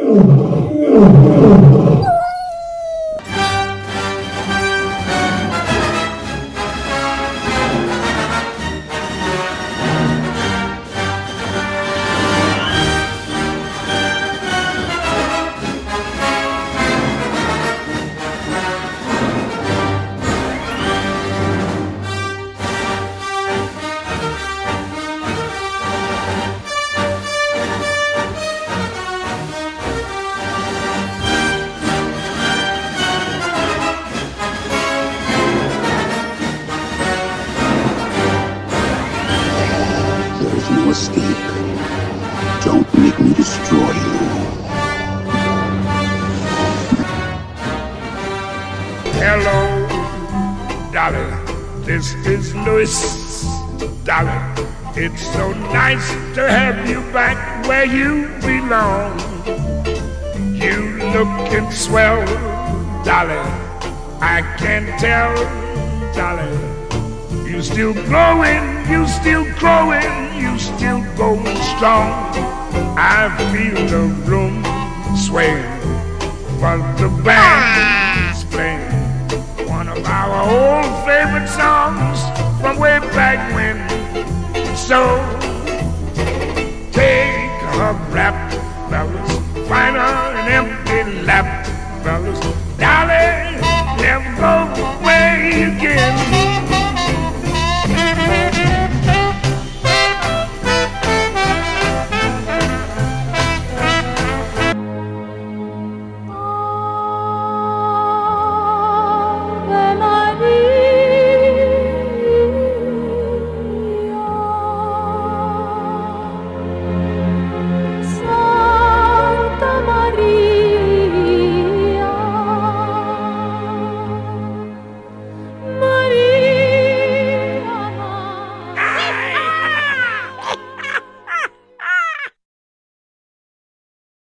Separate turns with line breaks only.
Escape. Don't make me destroy you.
Hello, Dolly. This is Louis. Dolly, it's so nice to have you back where you belong. You looking swell, Dolly. I can tell, Dolly. You still growing, you still growing, you still going strong. I feel the room sway, but the band is playing one of our old favorite songs from way back when. So take a rap, fellas, find an empty lap, fellas. Dolly, never go away again.